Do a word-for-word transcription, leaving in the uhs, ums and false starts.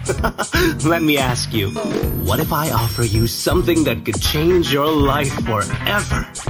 Let me ask you, what if I offer you something that could change your life forever?